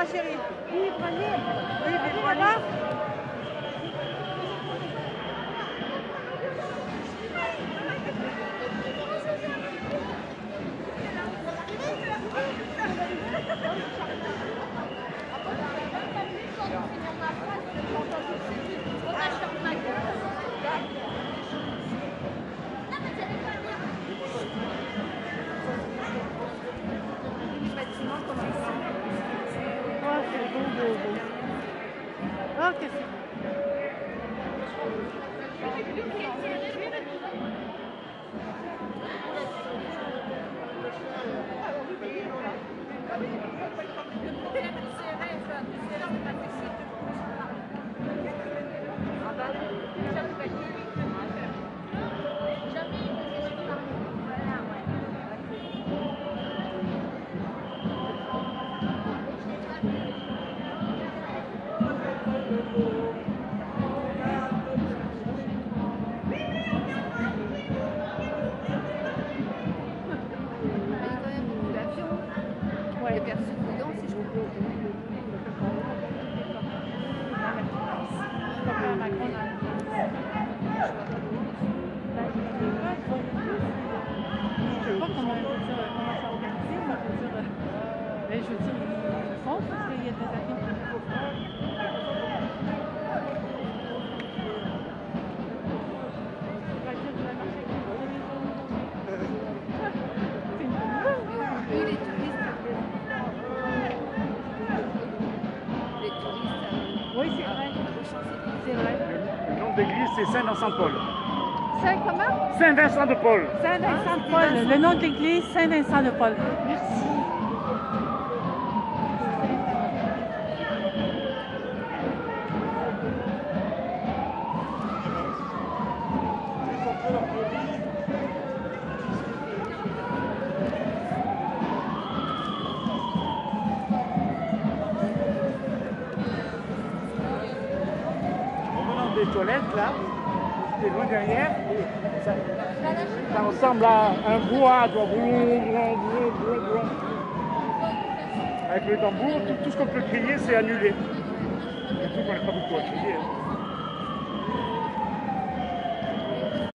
chérie. Oui, prenez. Oui, mais Allez, prenez. là-bas. Oh, c'est bon, beau, beau. Oh, qu'est-ce que c'est beau. Il y a personne dedans, c'est chaud. Je sais pas comment c'est organisé, mais je veux dire, ils font parce qu'il y a des avions. Oui, les touristes. Les touristes. Oui, c'est vrai. C'est vrai. Le nom de l'église, c'est Saint-Vincent-de-Paul. Saint comment? Saint-Vincent-de-Paul. Saint-Vincent-de-Paul. Le nom de l'église, Saint-Vincent-de-Paul. Merci. Des toilettes là, c'est loin derrière, et ça ressemble à un bois, tu vois, boum, boum, boum, boum, boum. Avec le tambour, tout ce qu'on peut crier, c'est annulé. Surtout qu'on n'a pas beaucoup à crier.